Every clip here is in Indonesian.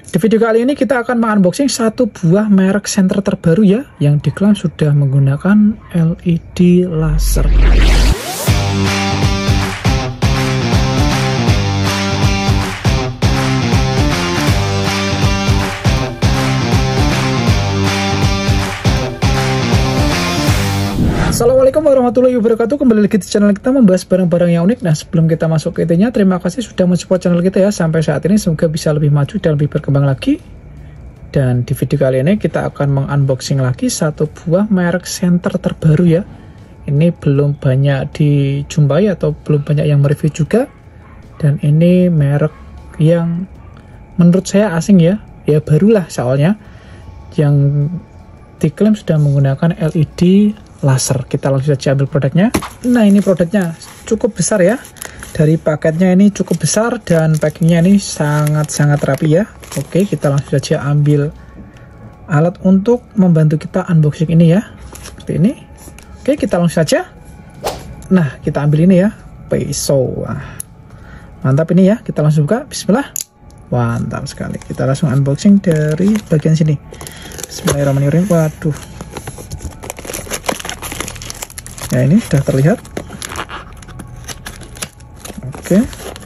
Di video kali ini kita akan mengunboxing satu buah merek senter terbaru ya, yang diklaim sudah menggunakan LED laser. Assalamualaikum warahmatullahi wabarakatuh. Kembali lagi di channel kita membahas barang-barang yang unik. Nah, sebelum kita masuk ke intinya, terima kasih sudah mensupport channel kita ya sampai saat ini. Semoga bisa lebih maju dan lebih berkembang lagi. Dan di video kali ini kita akan mengunboxing lagi satu buah merek senter terbaru ya. Ini belum banyak dijumpai atau belum banyak yang mereview juga. Dan ini merek yang menurut saya asing ya. Ya barulah soalnya, yang diklaim sudah menggunakan LED laser. Kita langsung saja ambil produknya. Nah, ini produknya cukup besar ya. Dari paketnya ini cukup besar dan packingnya ini sangat-sangat rapi ya. Oke, kita langsung saja ambil alat untuk membantu kita unboxing ini ya. Seperti ini. Oke, kita langsung saja. Nah, kita ambil ini ya, pisau. Mantap ini ya. Kita langsung buka. Bismillah. Mantap sekali. Kita langsung unboxing dari bagian sini. Bismillahirrahmanirrahim. Waduh. Ya, ini sudah terlihat. Oke.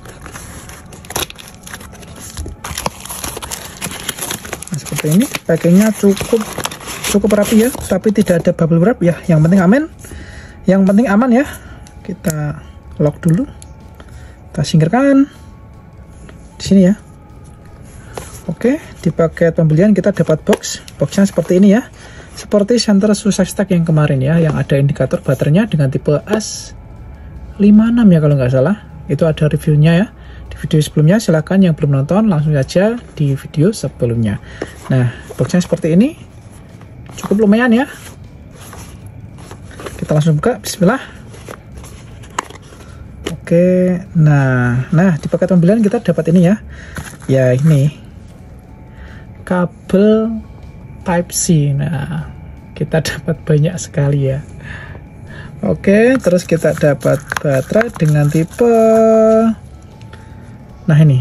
Nah, seperti ini. Packingnya cukup rapi ya, tapi tidak ada bubble wrap ya. Yang penting aman. Yang penting aman ya. Kita lock dulu. Kita singkirkan di sini ya. Oke, di paket pembelian kita dapat boxnya seperti ini ya. Seperti senter Success Tech yang kemarin ya, yang ada indikator baterainya dengan tipe S56 ya kalau nggak salah. Itu ada reviewnya ya di video sebelumnya. Silahkan yang belum nonton langsung saja di video sebelumnya. Nah, boxnya seperti ini, cukup lumayan ya. Kita langsung buka. Bismillah. Oke, nah di paket pembelian kita dapat ini ya. Ya, ini kabel Type-C. Nah, kita dapat banyak sekali ya. Oke, terus kita dapat baterai dengan tipe, nah ini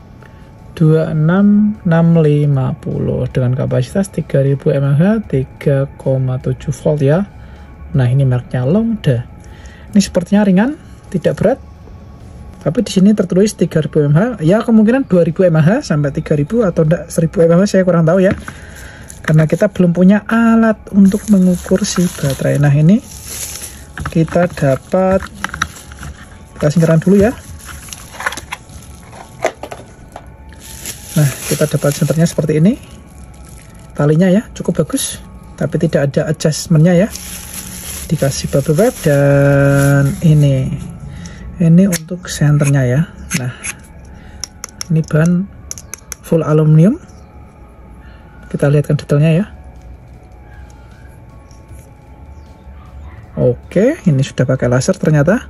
26650 dengan kapasitas 3000 mAh 3,7 volt ya. Nah, ini mereknya Longda. Ini sepertinya ringan, tidak berat. Tapi di sini tertulis 3000 mAh. Ya, kemungkinan 2000 mAh sampai 3000 atau enggak 1000 mAh, saya kurang tahu ya. Karena kita belum punya alat untuk mengukur si baterai. Nah, ini kita dapat, kita singkirkan dulu ya. Nah, kita dapat senternya seperti ini. Talinya ya cukup bagus, tapi tidak ada adjustmentnya ya. Dikasih bubble wrap dan ini untuk senternya ya. Nah, ini bahan full aluminium. Kita lihatkan detailnya ya. Oke, ini sudah pakai laser ternyata.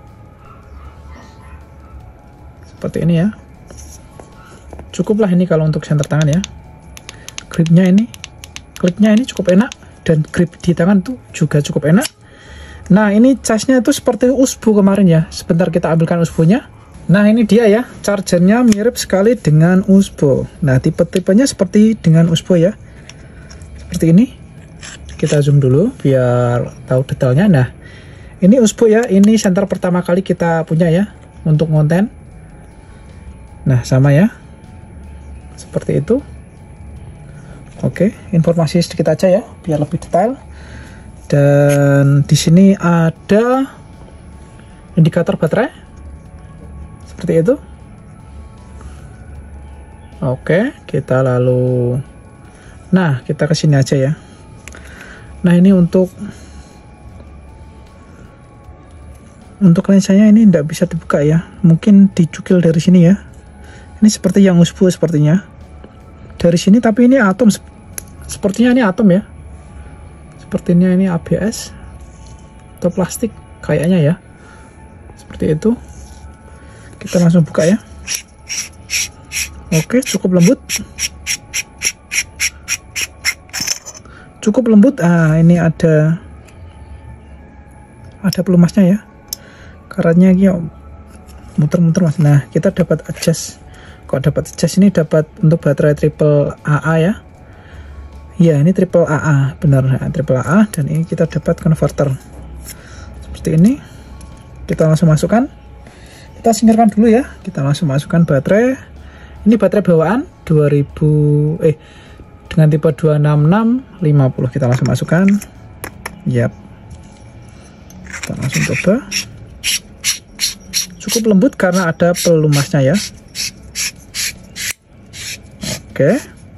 Seperti ini ya. Cukuplah ini kalau untuk senter tangan ya. Kliknya ini cukup enak, dan grip di tangan tuh juga cukup enak. Nah, ini casnya itu seperti USB kemarin ya. Sebentar kita ambilkan USB-nya. Nah, ini dia ya, chargernya mirip sekali dengan USB. Nah, tipe-tipenya seperti dengan USB ya. Seperti ini. Kita zoom dulu biar tahu detailnya. Nah, ini USB ya, ini senter pertama kali kita punya ya untuk konten. Nah, sama ya. Seperti itu. Oke, informasi sedikit aja ya biar lebih detail. Dan di sini ada indikator baterai. Seperti itu. Oke, kita lalu, nah kita ke sini aja ya. Nah, ini untuk lensanya ini tidak bisa dibuka ya, mungkin dicukil dari sini ya. Ini seperti yang USB sepertinya dari sini, tapi ini atom, sepertinya ini atom ya. Sepertinya ini ABS atau plastik kayaknya ya. Seperti itu. Kita langsung buka ya. Oke, cukup lembut. Cukup lembut. Ini ada pelumasnya ya. Karetnya ini muter-muter mas. Nah, kita dapat adjust kok dapat adjust ini, dapat untuk baterai triple AA ya. Ya, ini triple AA, benar, triple AA, dan ini kita dapat converter seperti ini. Kita langsung masukkan, kita singkirkan dulu ya, kita langsung masukkan baterai. Ini baterai bawaan 2000 dengan tipe 26650, kita langsung masukkan. Yap, kita langsung coba. Cukup lembut karena ada pelumasnya ya. Oke.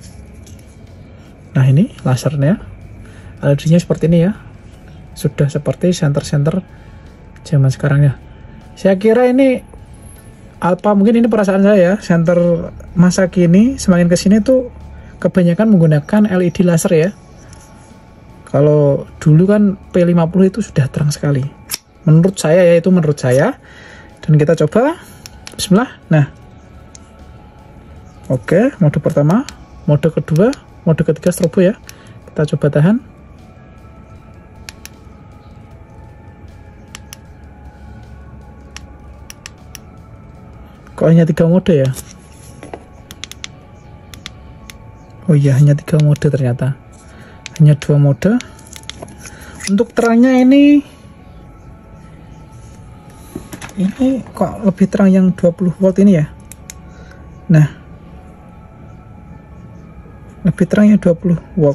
Nah, ini lasernya, LED-nya seperti ini ya. Sudah seperti senter-senter zaman sekarang ya. Saya kira ini apa, mungkin ini perasaan saya ya, senter masa kini semakin kesini tuh kebanyakan menggunakan LED laser ya. Kalau dulu kan P50 itu sudah terang sekali. Menurut saya ya, itu menurut saya. Dan kita coba. Bismillah. Nah. Oke, mode pertama, mode kedua, mode ketiga strobo ya. Kita coba tahan. Kok hanya 3 mode ya? Oh iya, hanya 3 mode ternyata. Hanya 2 mode. Untuk terangnya ini kok lebih terang yang 20 volt ini ya. Nah, lebih terang yang 20 volt.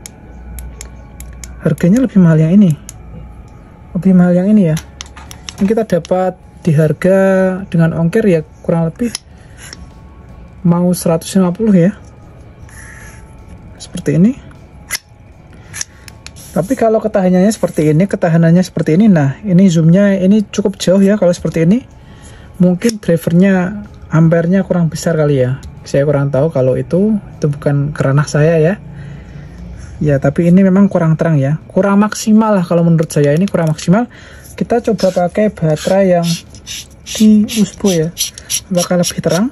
Harganya lebih mahal yang ini. Lebih mahal yang ini ya. Ini kita dapat di harga dengan ongkir ya kurang lebih mau 150 ya. Seperti ini. Tapi kalau ketahanannya seperti ini, nah ini zoomnya ini cukup jauh ya. Kalau seperti ini mungkin drivernya ampernya kurang besar kali ya, saya kurang tahu. Kalau itu bukan kerana saya ya. Ya, tapi ini memang kurang terang ya, kurang maksimal lah kalau menurut saya, ini kurang maksimal. Kita coba pakai baterai yang di USB ya, bakal lebih terang.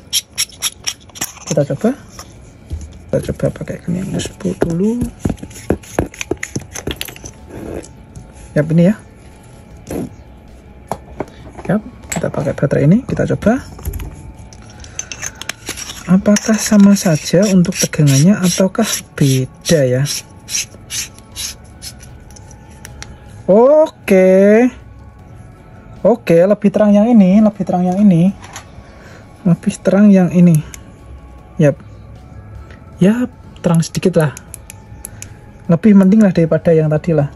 Kita coba pakai yang USB dulu. Yap, ini ya. Yap, kita pakai baterai ini, kita coba. Apakah sama saja untuk tegangannya ataukah beda ya? Oke, lebih terang yang ini, lebih terang yang ini. Yap, terang sedikit lah, lebih mending lah daripada yang tadi lah.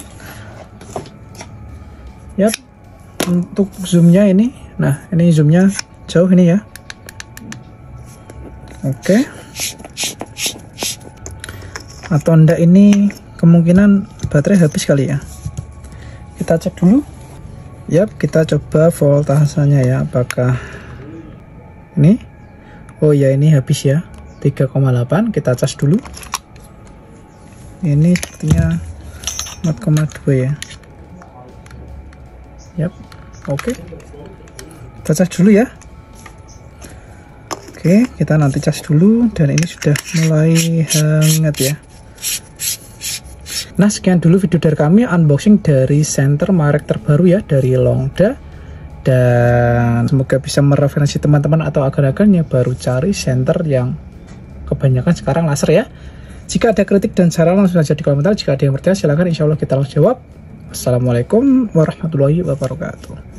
Yap, untuk zoomnya ini, nah ini zoomnya jauh ini ya. Oke. Atau enggak, ini kemungkinan baterai habis kali ya. Kita cek dulu. Yap, kita coba voltasenya ya, apakah ini? Oh ya, ini habis ya, 3,8. Kita cas dulu. Ini sepertinya 4,2 ya. Yap, oke. Kita cas dulu ya. Oke, kita nanti cas dulu, dan ini sudah mulai hangat ya. Nah, sekian dulu video dari kami, unboxing dari senter merek terbaru ya, dari Longda. Dan semoga bisa mereferensi teman-teman atau agan-agan yang baru cari senter yang kebanyakan sekarang laser ya. Jika ada kritik dan saran langsung saja di komentar. Jika ada yang bertanya silahkan, insya Allah kita langsung jawab. Assalamualaikum warahmatullahi wabarakatuh.